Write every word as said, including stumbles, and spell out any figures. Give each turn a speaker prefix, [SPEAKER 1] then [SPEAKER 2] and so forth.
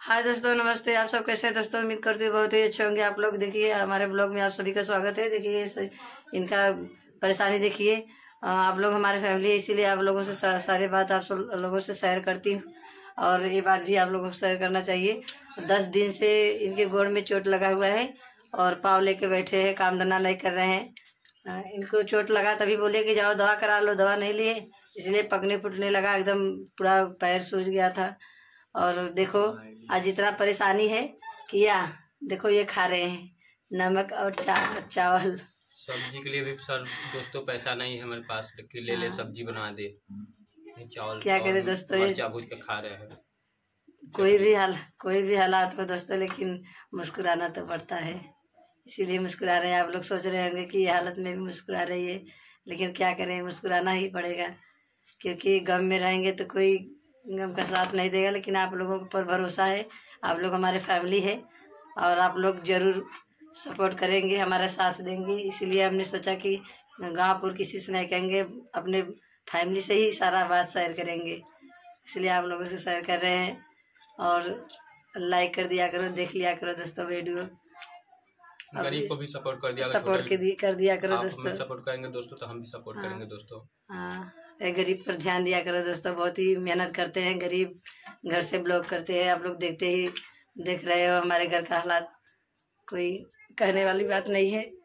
[SPEAKER 1] हाय दोस्तों, नमस्ते। आप सब कैसे हैं दोस्तों? उम्मीद करती हूँ बहुत ही अच्छे होंगे आप लोग। देखिए हमारे ब्लॉग में आप सभी का स्वागत है। देखिए इस इनका परेशानी देखिए। आप लोग हमारे फैमिली है, इसीलिए आप लोगों से सा, सारी बात आप सब लोगों से शेयर करती हूँ और ये बात भी आप लोगों को शेयर करना चाहिए। दस दिन से इनके गोड़ में चोट लगा हुआ है और पाँव लेके बैठे हैं, काम धंधा नहीं कर रहे हैं। इनको चोट लगा तभी बोले कि जाओ दवा करा लो, दवा नहीं लिए, इसलिए पकने फुटने लगा, एकदम पूरा पैर सूज गया था। और देखो आज इतना परेशानी है कि या देखो ये खा रहे हैं नमक और चा, चावल।
[SPEAKER 2] सब्जी के लिए भी सर दोस्तों पैसा नहीं है हमारे पास कि ले ले सब्जी बना दे। चावल
[SPEAKER 1] क्या करे दोस्तों,
[SPEAKER 2] मिर्चा भूज के खा रहे हैं।
[SPEAKER 1] कोई भी हाल कोई भी हालात हो दोस्तों, लेकिन मुस्कुराना तो पड़ता है, इसीलिए मुस्कुरा रहे हैं। आप लोग सोच रहे होंगे कि ये हालत में भी मुस्कुरा रही है, लेकिन क्या करें, मुस्कुराना ही पड़ेगा क्योंकि गम में रहेंगे तो कोई गम का साथ नहीं देगा। लेकिन आप लोगों पर भरोसा है, आप लोग हमारे फैमिली है और आप लोग जरूर सपोर्ट करेंगे, हमारा साथ देंगे। इसीलिए हमने सोचा कि गाँवपुर किसी से नहीं कहेंगे, अपने फैमिली से ही सारा बात शेयर करेंगे, इसलिए आप लोगों से शेयर कर रहे हैं। और लाइक कर दिया करो, देख लिया करो दोस्तों वीडियो,
[SPEAKER 2] गरीब को भी सपोर्ट कर दिया
[SPEAKER 1] सपोर्ट के दी, कर दिया करो
[SPEAKER 2] आप
[SPEAKER 1] दोस्तों।
[SPEAKER 2] सपोर्ट करेंगे दोस्तों तो हम भी सपोर्ट करेंगे दोस्तों।
[SPEAKER 1] हाँ, गरीब पर ध्यान दिया करो दोस्तों, बहुत ही मेहनत करते हैं गरीब, घर से ब्लॉग करते हैं। आप लोग देखते ही देख रहे हो हमारे घर का हालात, कोई कहने वाली बात नहीं है।